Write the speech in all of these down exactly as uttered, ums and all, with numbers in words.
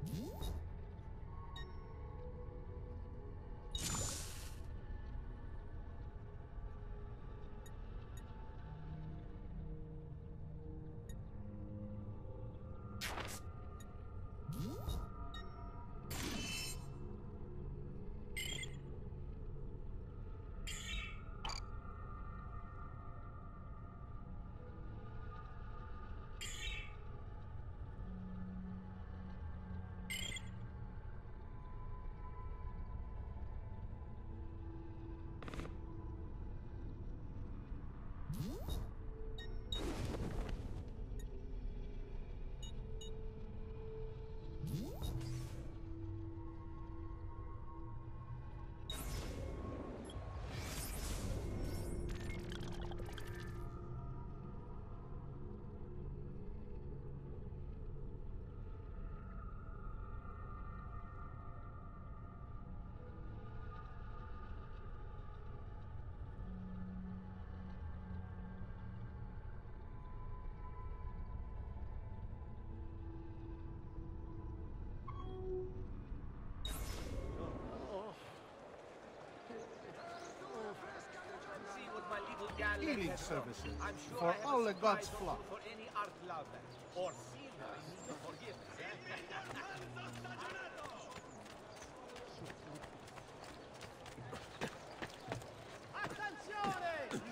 Healing services for all the gods' flock. For any art lover or sinner in need of forgiveness. Attenzione!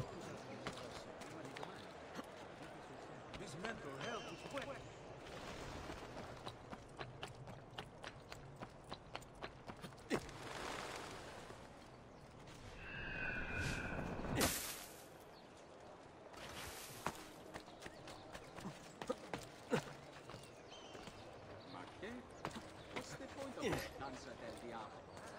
His mental health is questioned. Danza del Diavolo.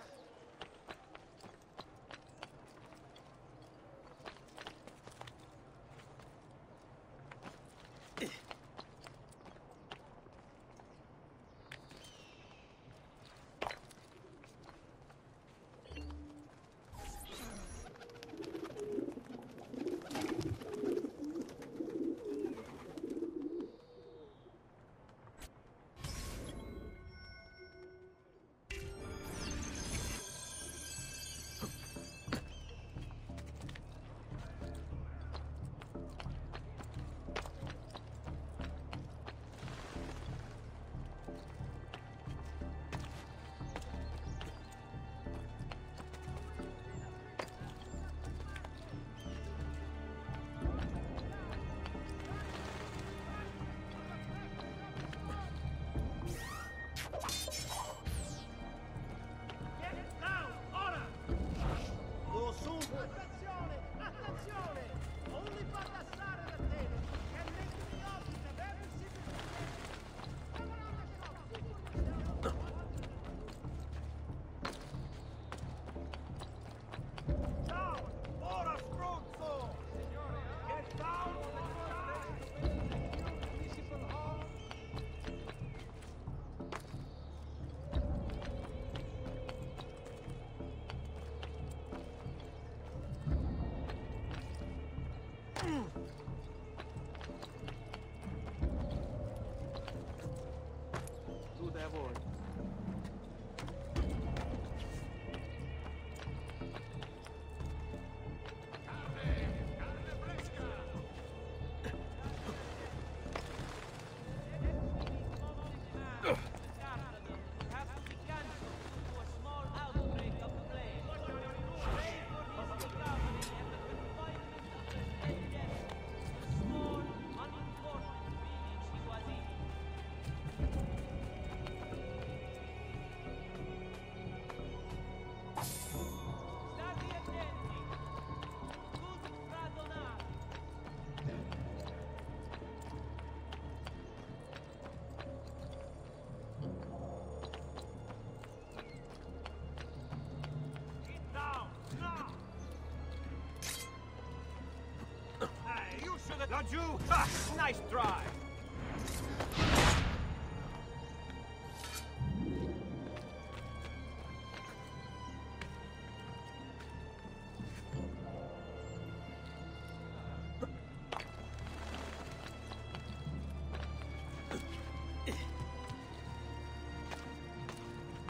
Laggiù! Ah, nice try!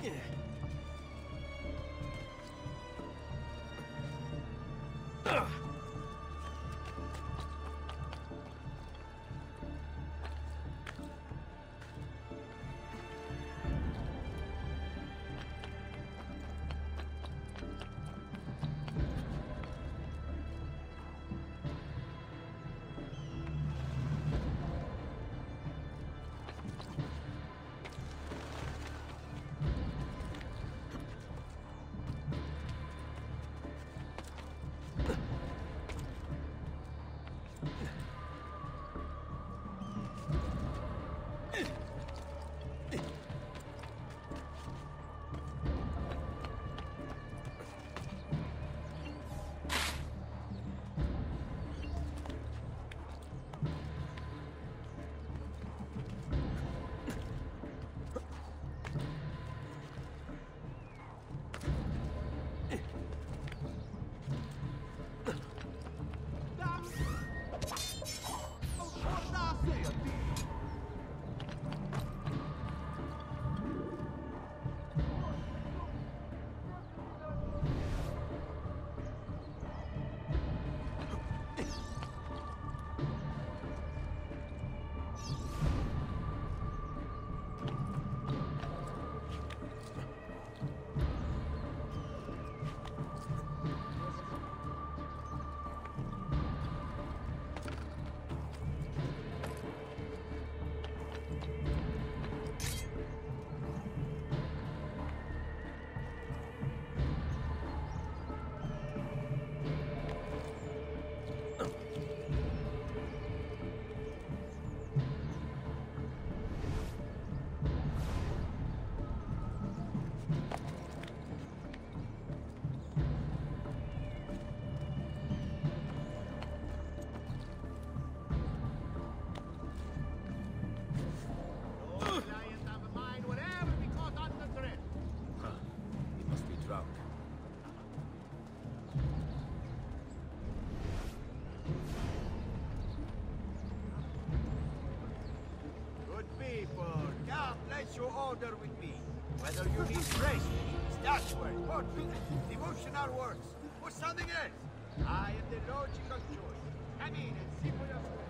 Order with me. Whether you need praise, statuary, portrait, devotional works, or something else, I am the logical choice. Come in and see for yourself.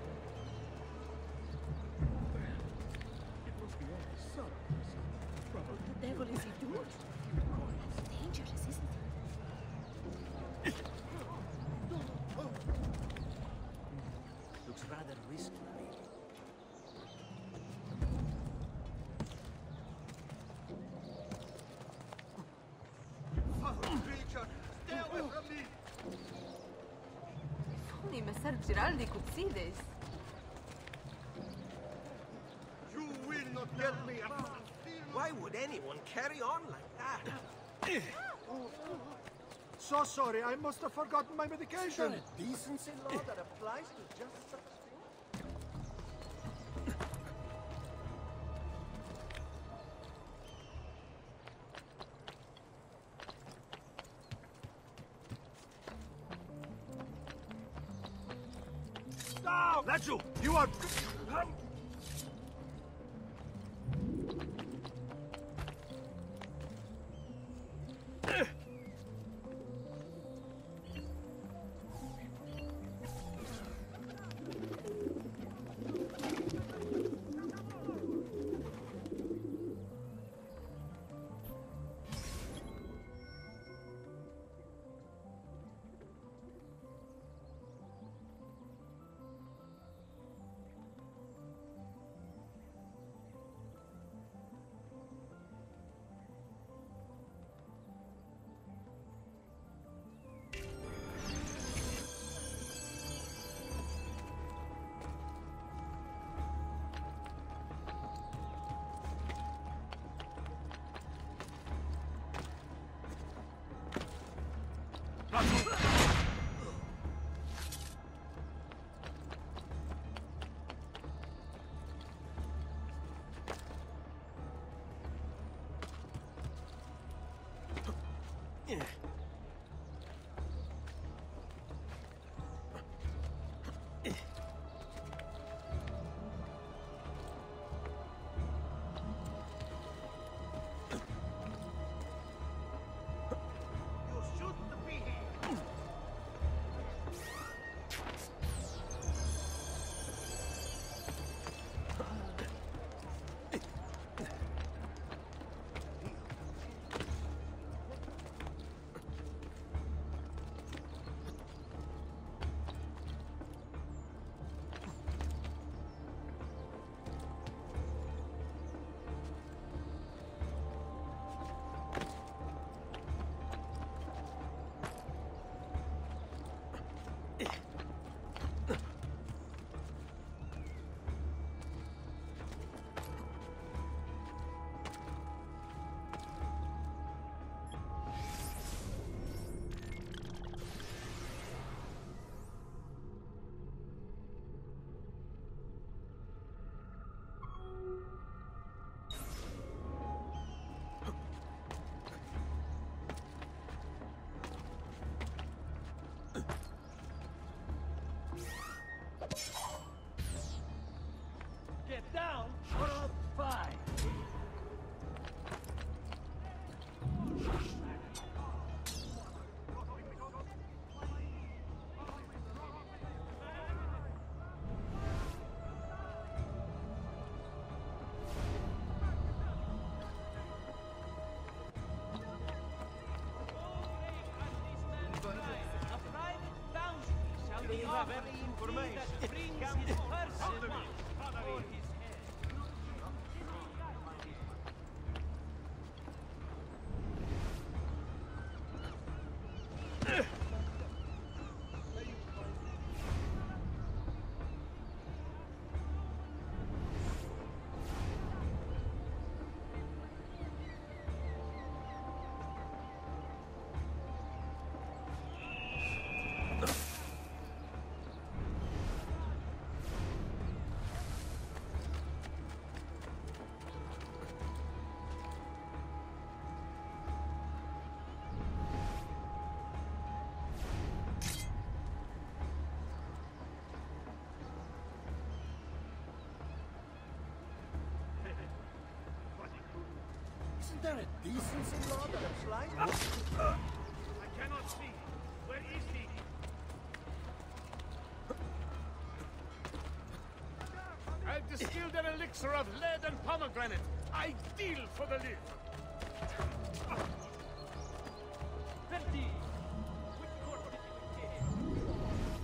It must be all the sun. What the devil is he doing? It's dangerous, isn't it? Looks rather risky. Only Messer Giraldi could see this. You will not get me. Why would anyone carry on like that? So sorry, I must have forgotten my medication. A decency law that applies to just such Lachu, you are... Isn't there a decency law that applies? I cannot see. Where is he? I've distilled an elixir of lead and pomegranate. Ideal for the live. Verdi! Which court did you engage?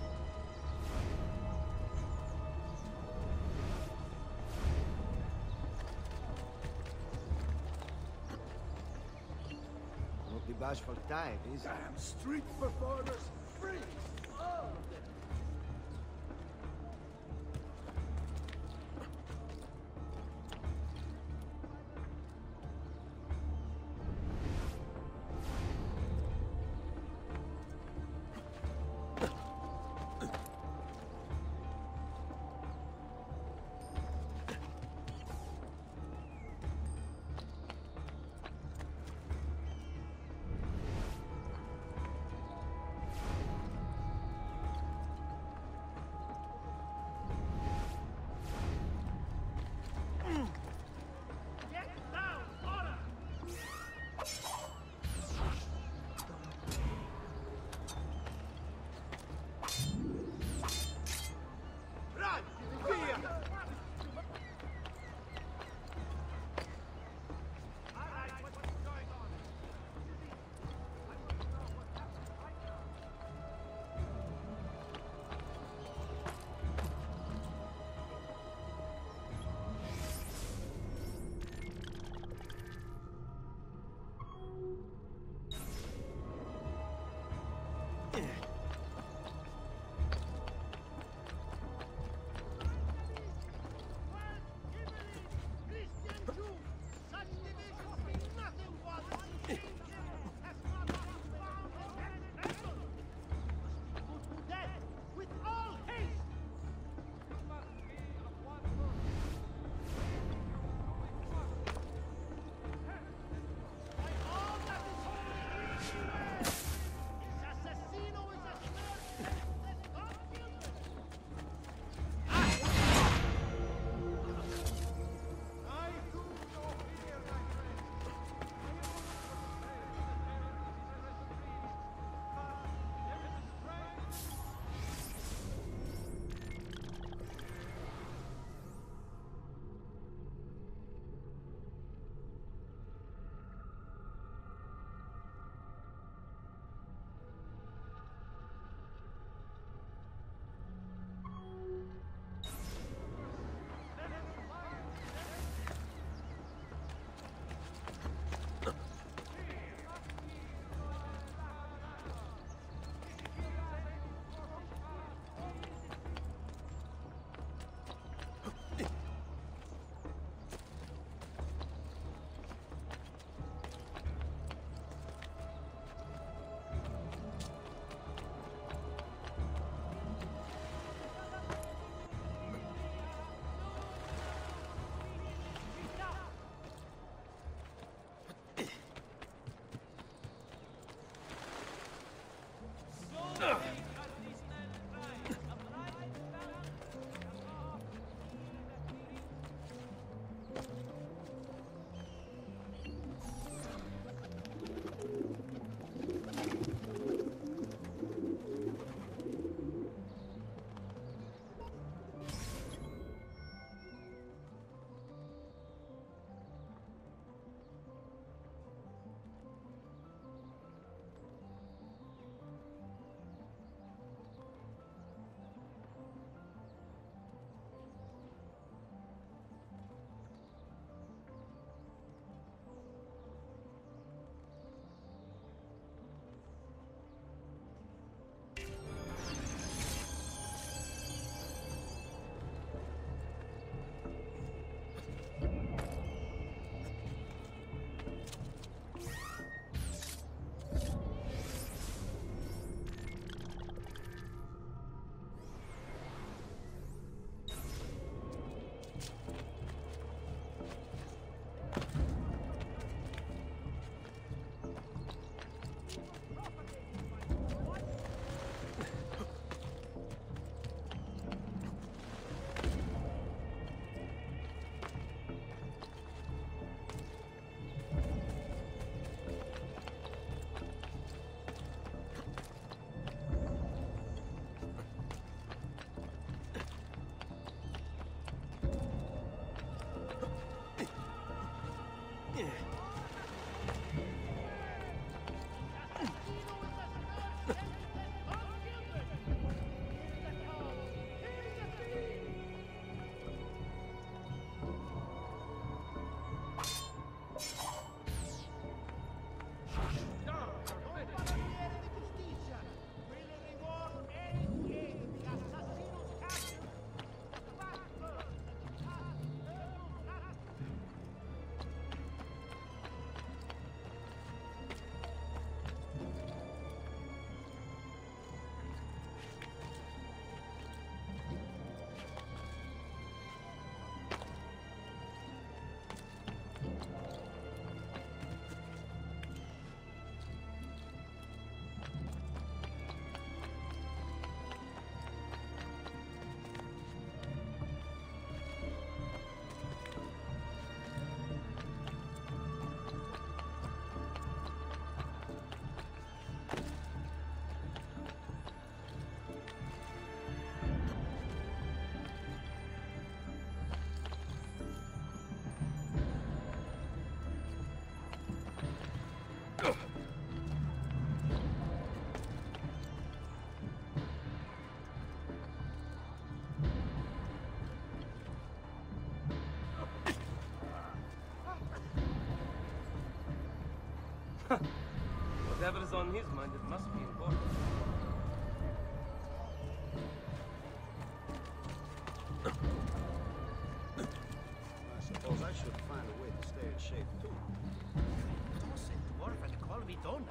Won't be bashful time, is it? Damn street performers! Freeze! All of them! Whatever is on his mind, it must be important. I suppose I should find a way to stay in shape, too. Don't say dwarf and call me Donna.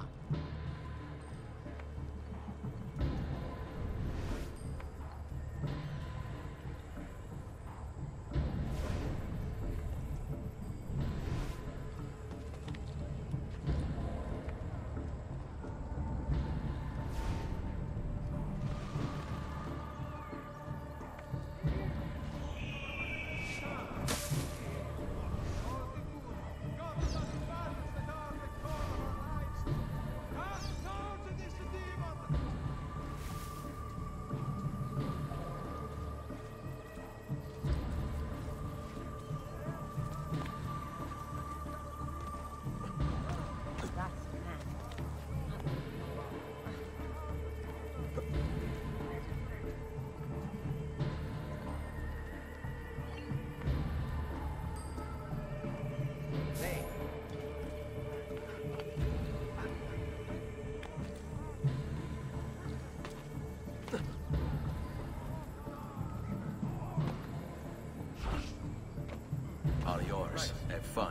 All yours. Have fun.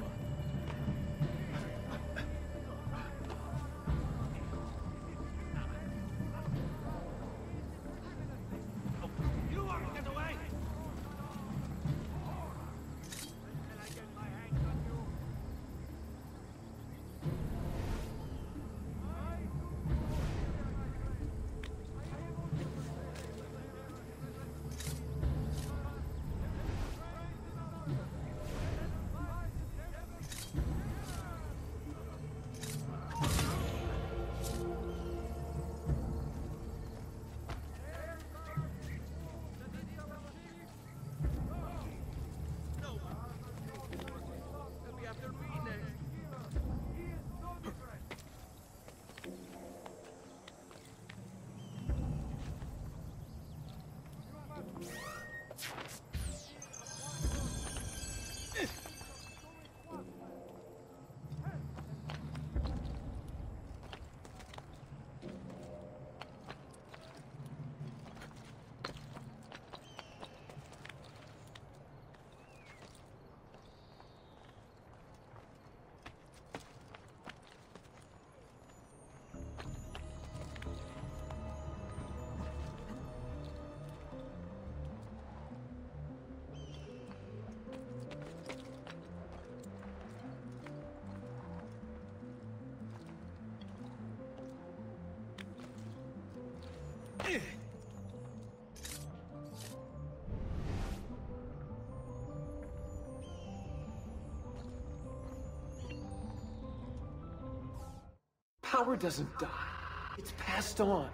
You want to get away? Power doesn't die. It's passed on.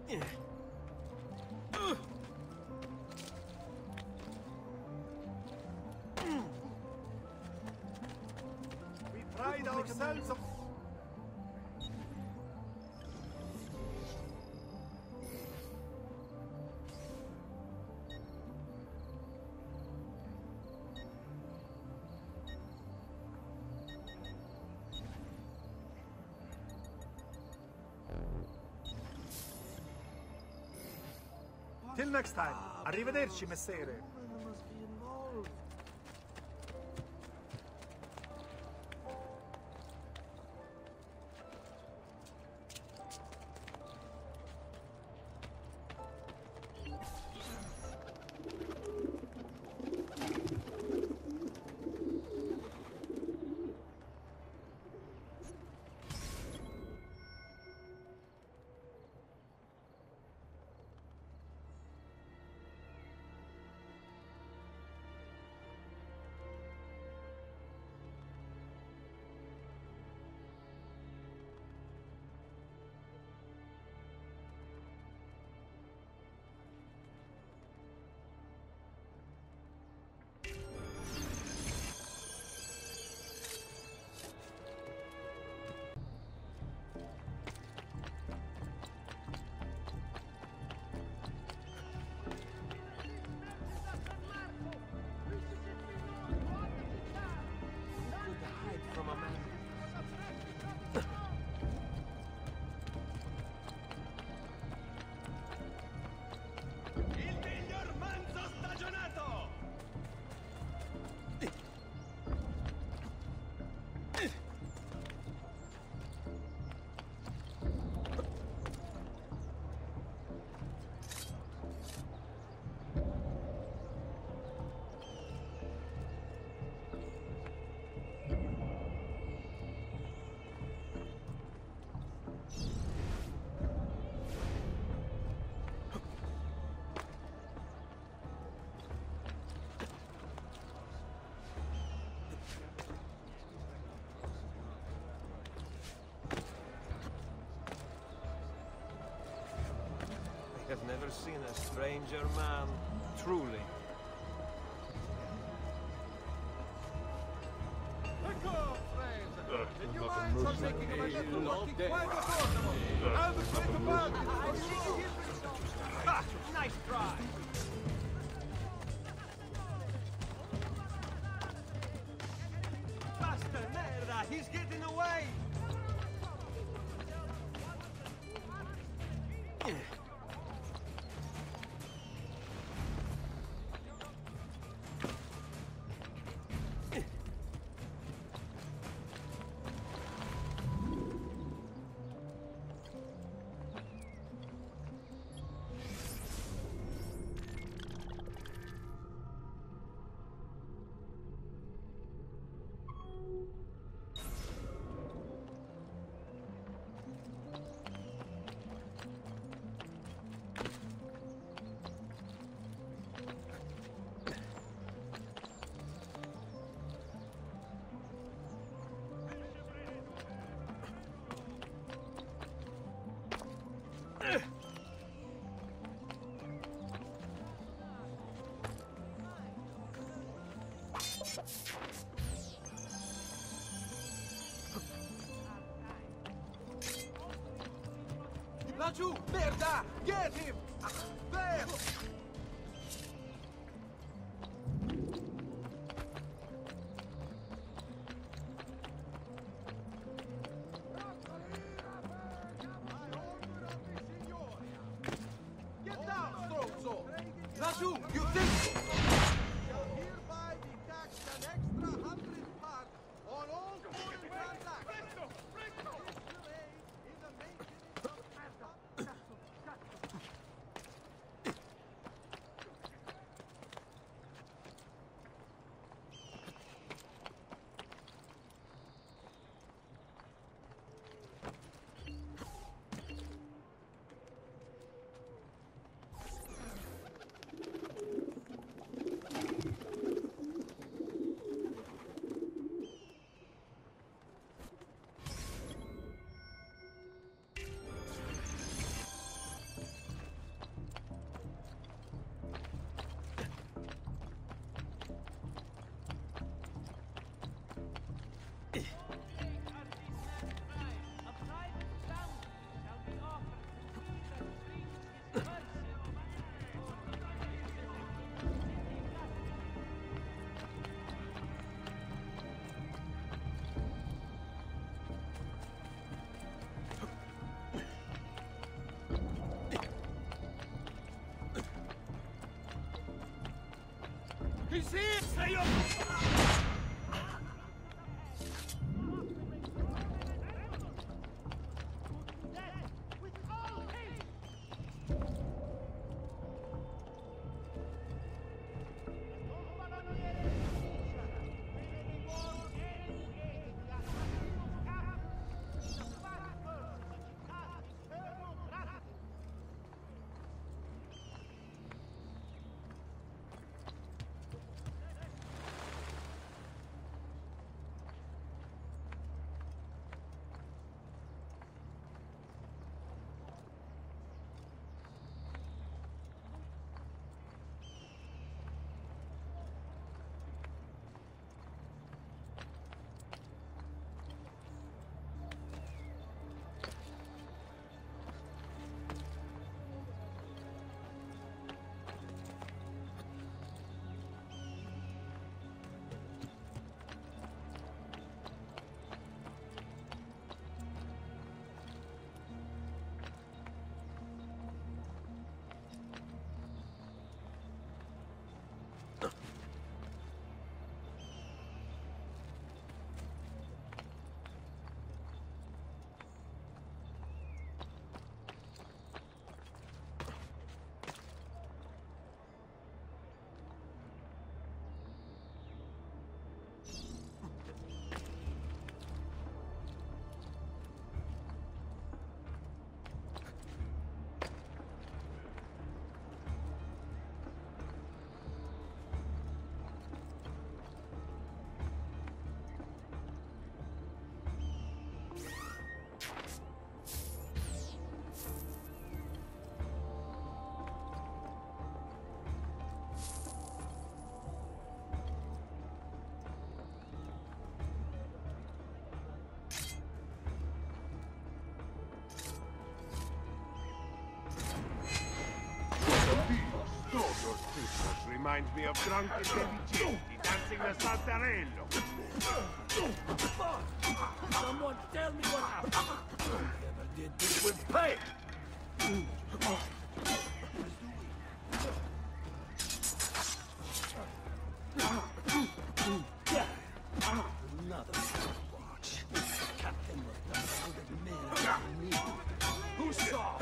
We pride ourselves on... Till next time. Arrivederci, messere. I've never seen a stranger man, truly. Ecco, friend! Did you mind for making a little walking quite affordable? I'll be great about it! Ha! Nice try! Basta merda! He's getting away! Laggiù! Merda! Get him! There! Get down, stronzo! Laggiù! You think... Shall hereby be taxed an extra hundred part on all foreign transactions. This delay is a maintenance of see? Say your... Reminds me of drunken deficienti dancing the Santarello. Someone tell me what happened. Whoever did this will pay. Another watch. Captain was done for the men of me. Who saw?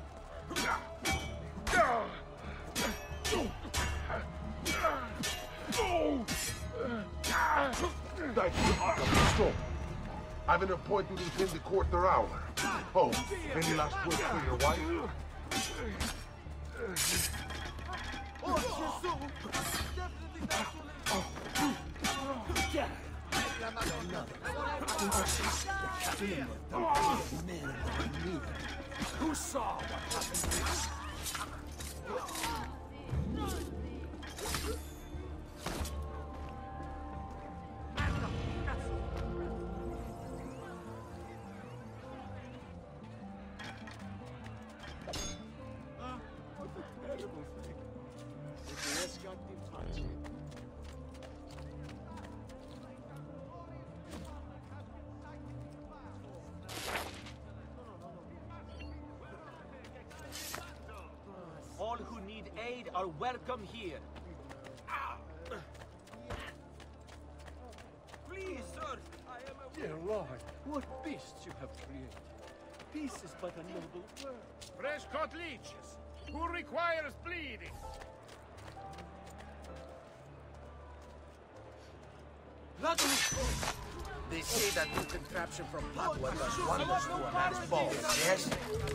Thank you, Archibald. I've an appointment with him to court their hour. Oh, any last words for your wife? Oh, Jesus! Definitely not Who saw what happened? All who need aid are welcome here. Please, sir, I am a... Dear Lord, what beasts you have created. Peace is but a noble word. Fresh-cut leeches. Who requires bleeding? They say that new contraption from Padua does wonders to a man's balls, yes?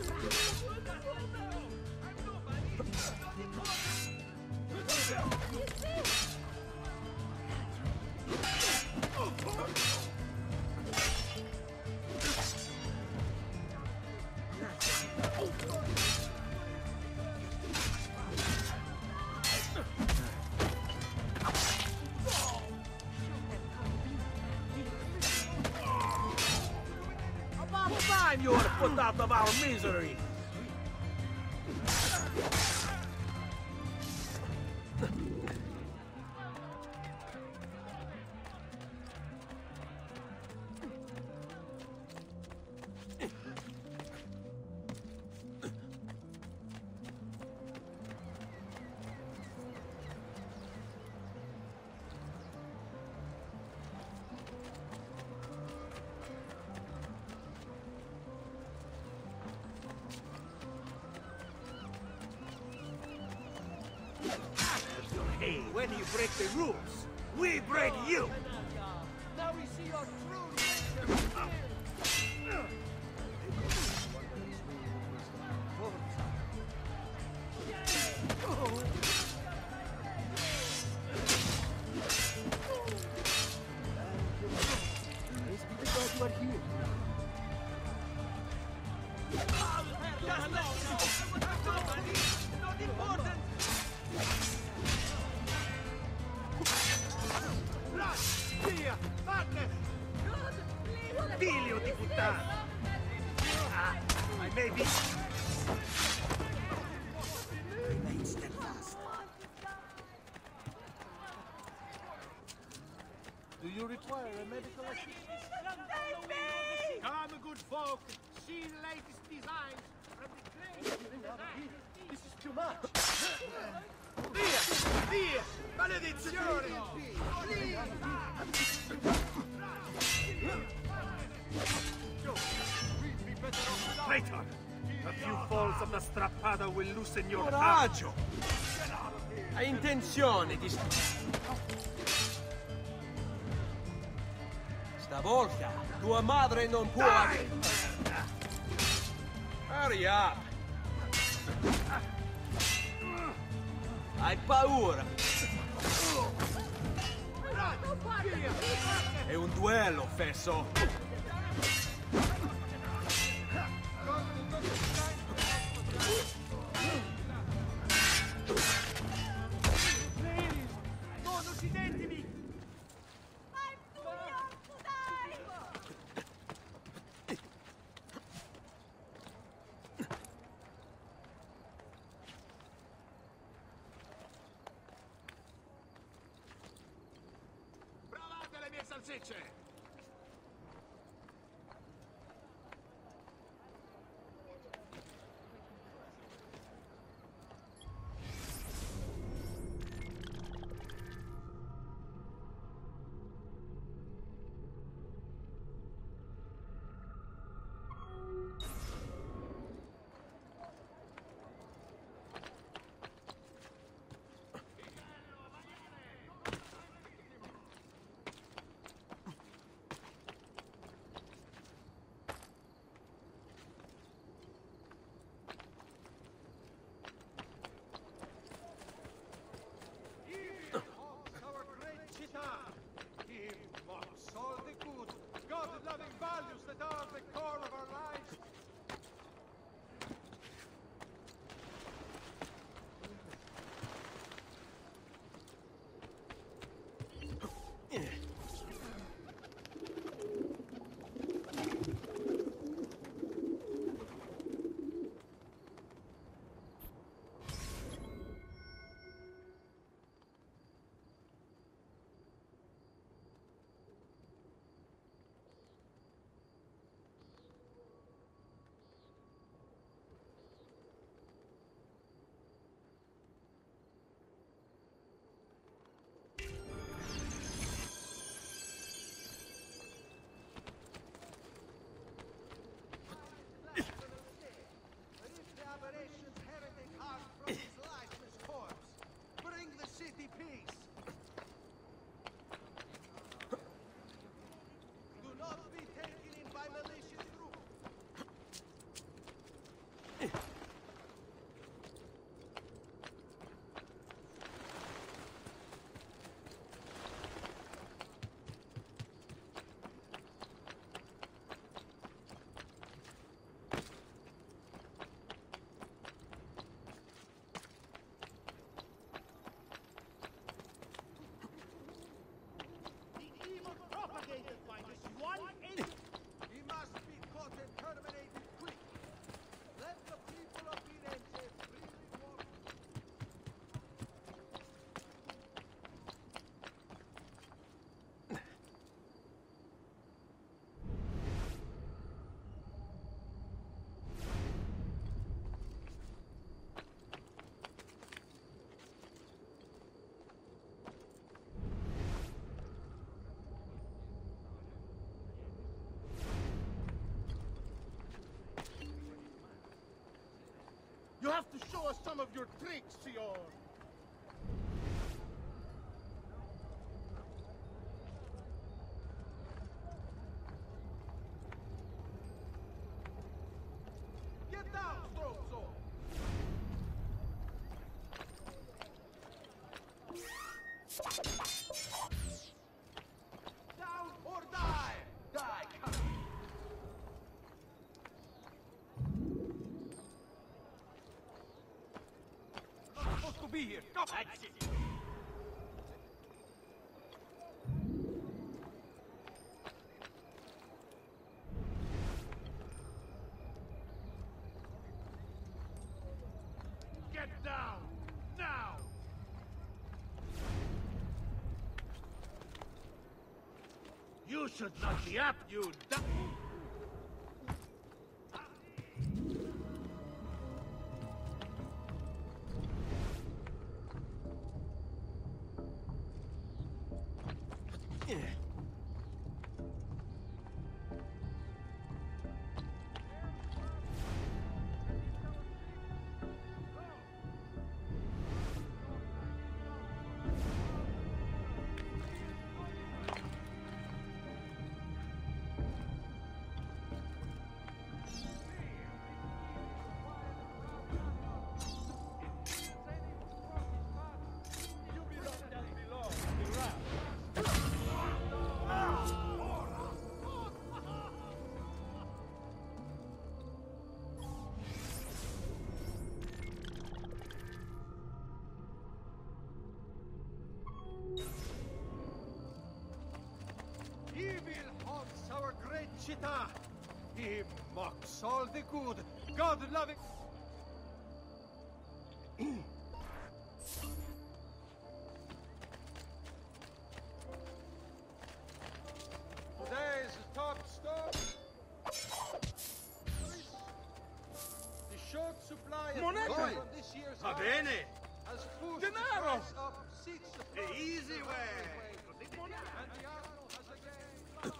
About time you ought to put out of our misery. When you break the rules, we break you! Now we see your true nature. Figlio di puttana! Ah, I may be... Remain steadfast. Do you require a medical assistance? Come, good folk. See the latest designs from the great design. This is too much. Via! Via! Maledizione! Traitor! A few falls of the strappata will loosen your Coraggio! Hai intenzione di... Stavolta tua madre non può... Hurry up! Hai paura? È un duello, fesso! No, non si tentimi! Provate le mie salsicce! You have to show us some of your tricks, Sior. to be here. Come on. That's it. Get down! Now! You should not be up, you duck! Evil haunts our great Chita. He mocks all the good, God-loving... Today's top stop. The short supply of Moneta. oil from this year's Va harvest bene. has pushed Denaro. the price up six The easy way. And the arrow has again...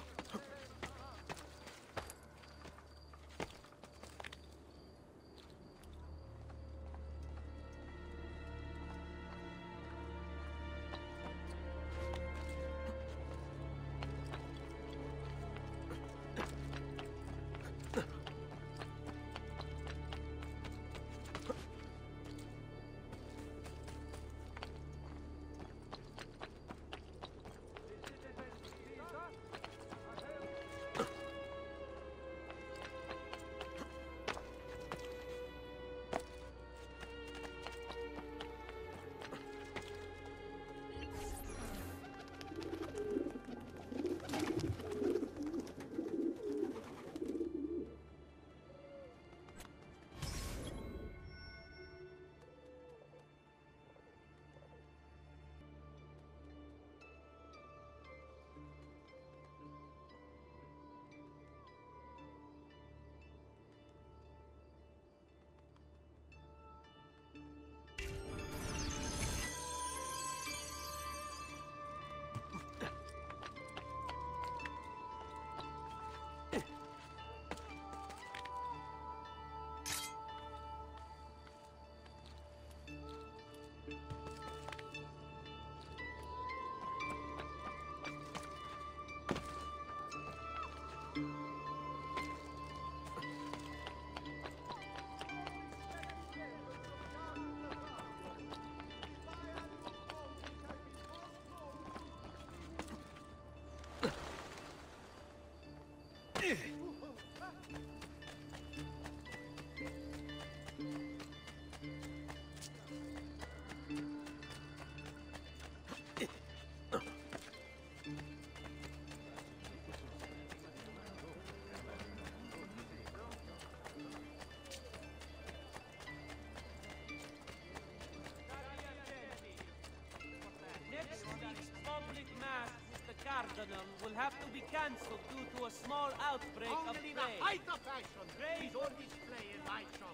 Next week's public mass with the Cardinal will have to be cancelled due to a small outbreak of Only the plague. height of fashion is on display in my shop.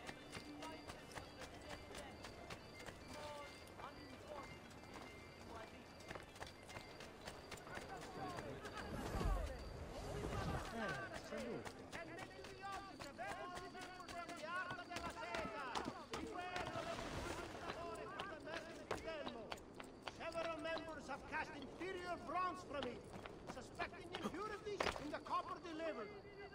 Several members have cast inferior bronze from it, suspecting impurities in the copper delivered.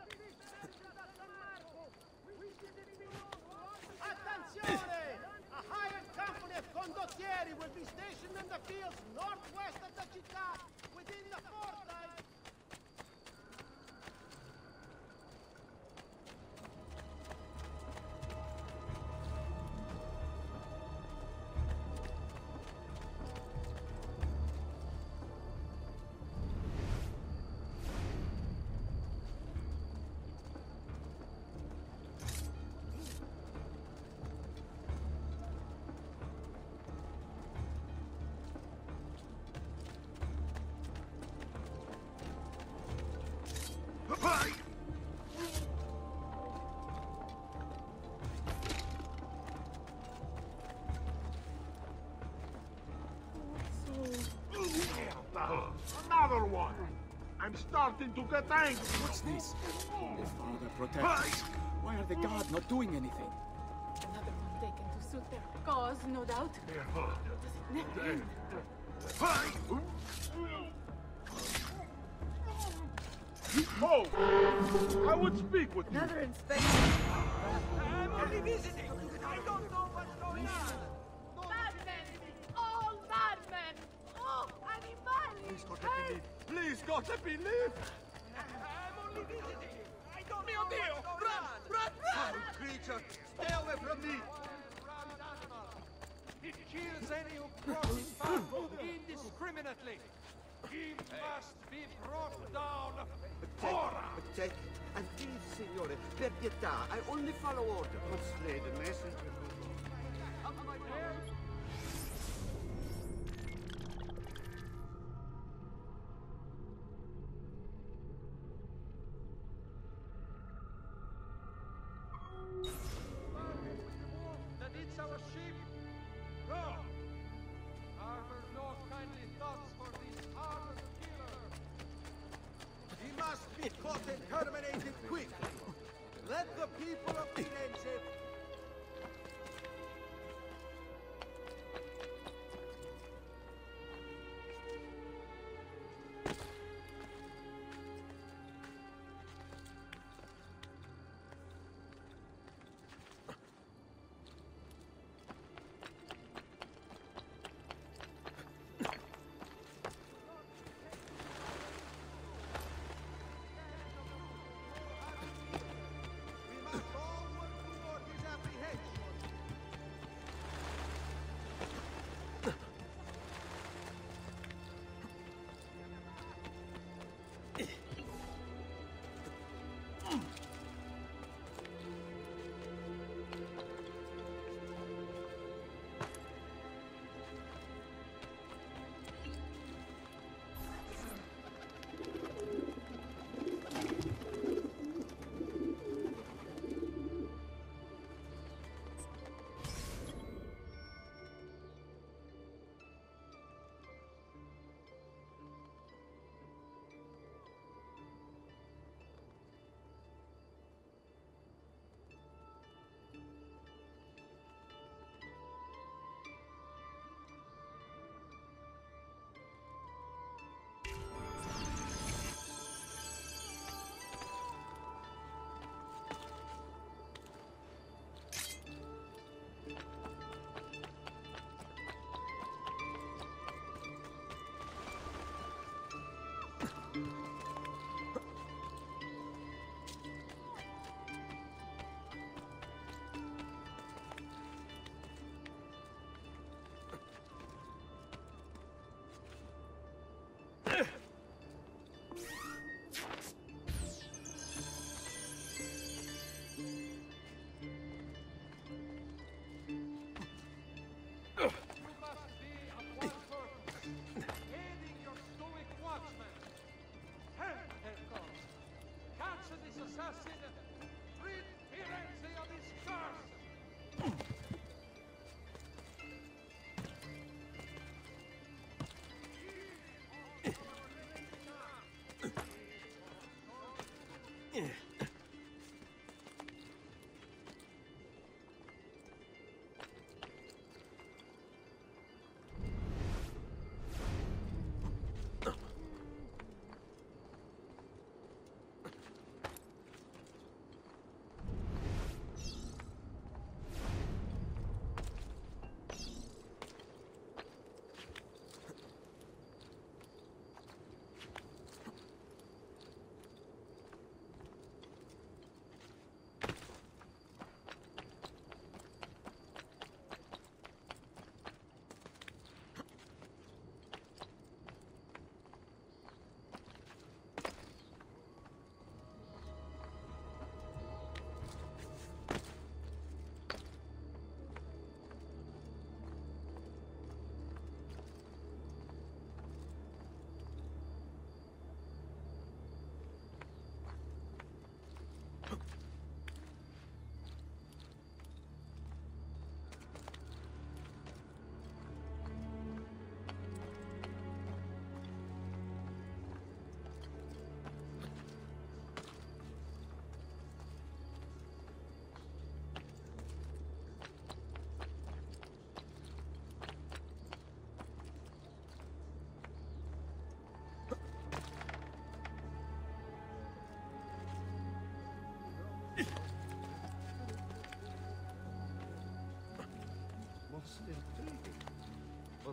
Attenzione! A hired company of condottieri will be stationed in the fields northwest of the città within the fortnight. I'm starting to get angry. What's this? Holy Father, protect us. Why are the guards not doing anything? Another one taken to suit their cause, no doubt. Does it never end? Oh! I would speak with you. Another inspection. I'm only visiting. I don't know what's going on. Madmen! All madmen! Oh, animali! Please, God, let me leave. Please, God, let me live. I'm only visiting. I don't know what's going on. Run! Run! Creature! Stay away from me! He kills any who crosses path indiscriminately. He must be brought down. Ora! Take and please, signore, per pietà, I only follow order. Not slay the messenger. That it's our ship. Go! Harbor no kindly thoughts for this harmless killer. He must be caught and terminated quickly. Let the people of Firenze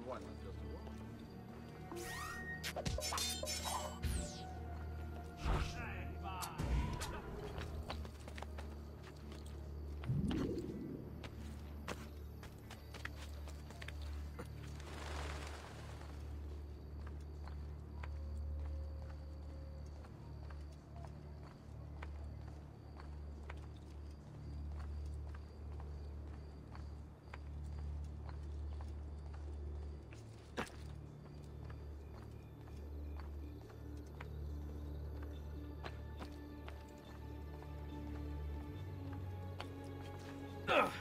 Why not just Ugh.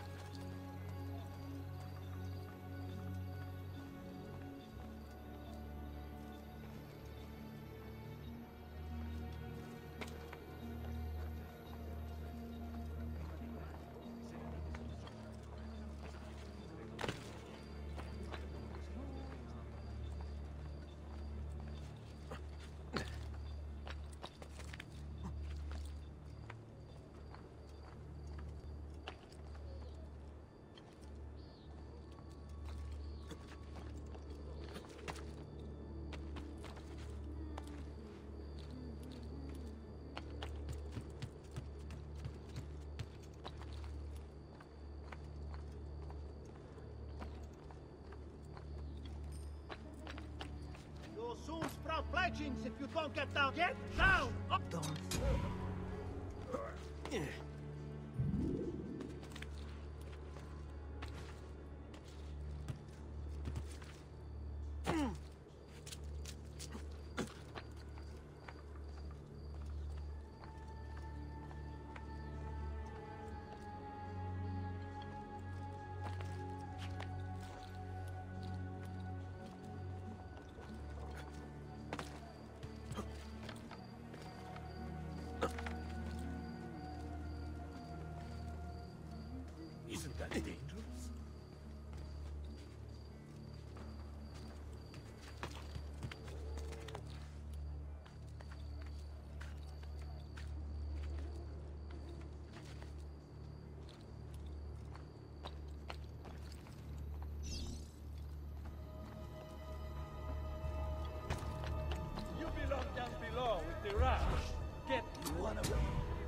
You'll soon sprout fledglings if you don't get down. Get down! Up! Don't. Isn't that dangerous? You belong down below with the rush. Get one of them.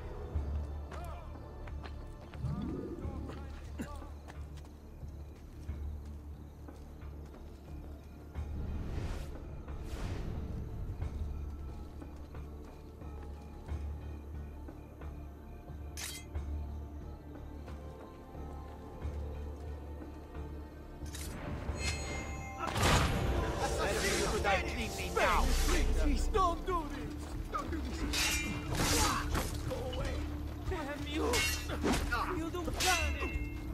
Now! Please, please, don't do this! Don't do this! Go away! Damn you! You don't got it!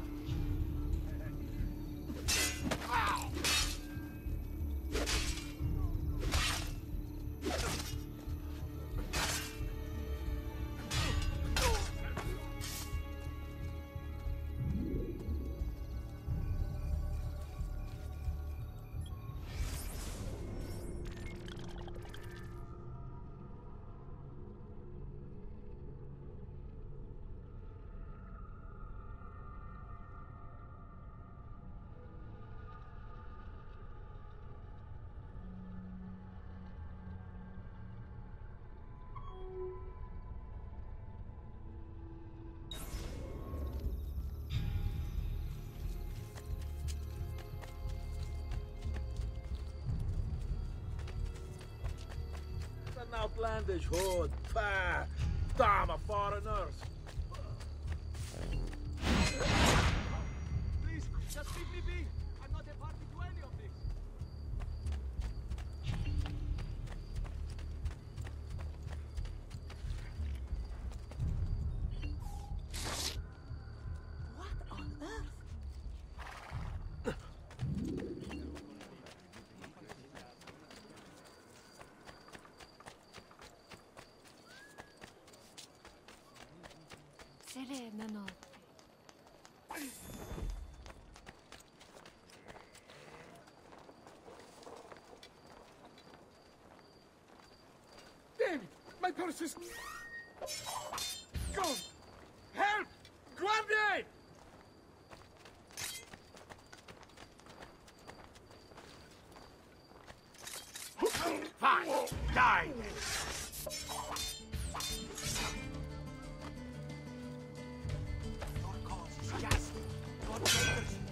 An outlandish hood. Pah! Damn a foreigners! Please, just leave me be. I'm not a party to any of this. What on earth? Serena notte. Damn it! My purse is... Gone! Help! Guardian! Fine! Die! Your cause is just. God favors you.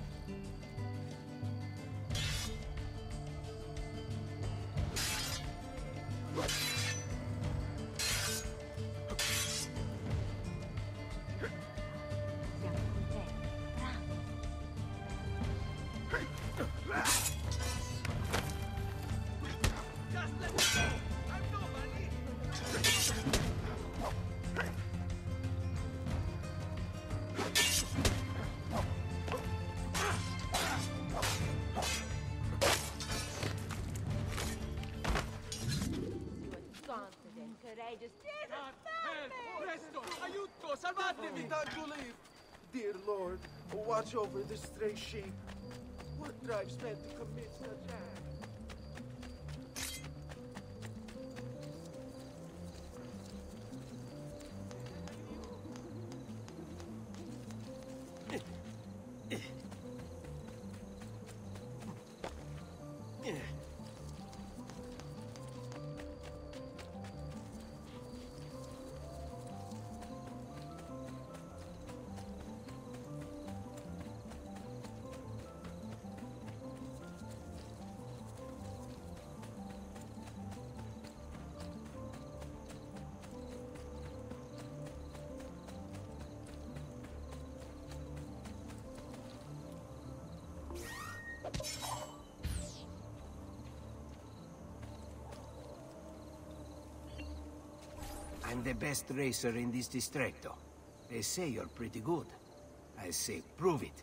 Presto! Aiuto! Salvatemi! Time to leave. Dear Lord, watch over the stray sheep. What drives men to commit such acts? I'm the best racer in this distretto. They say you're pretty good. I say, prove it.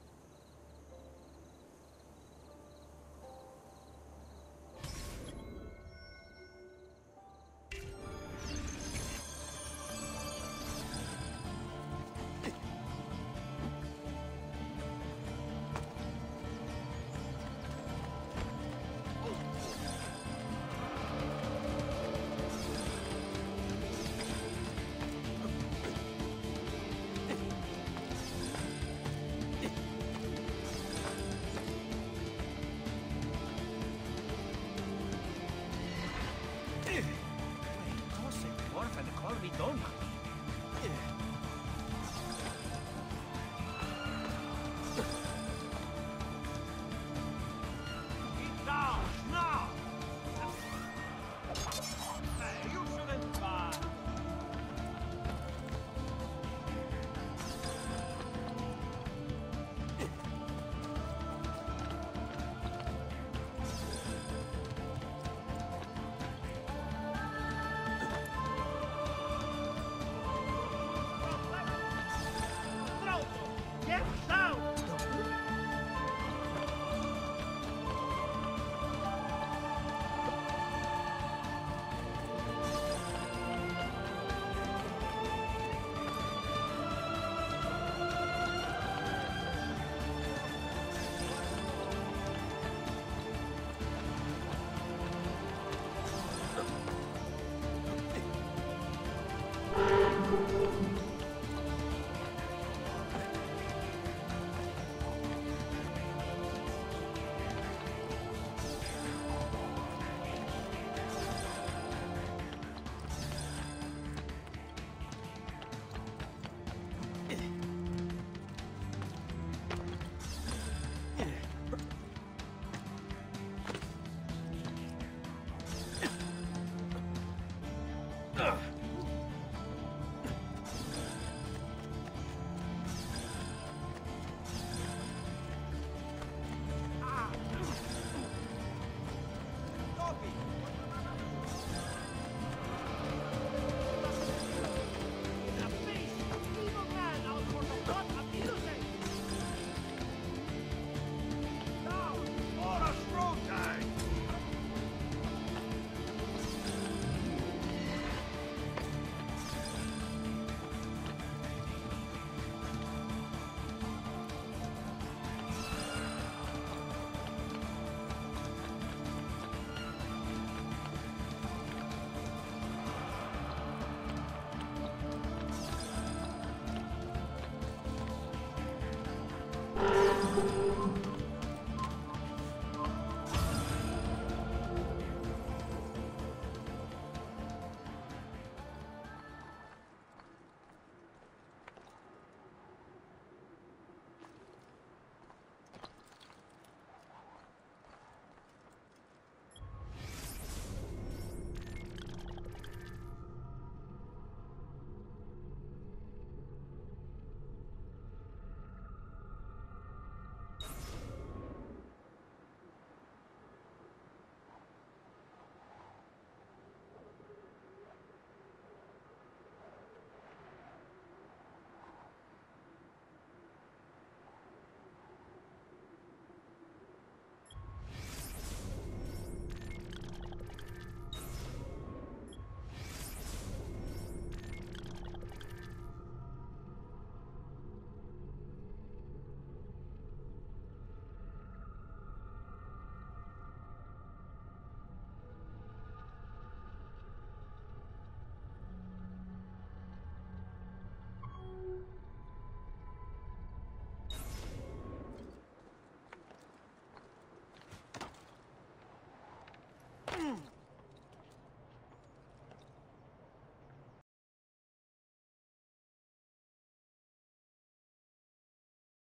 You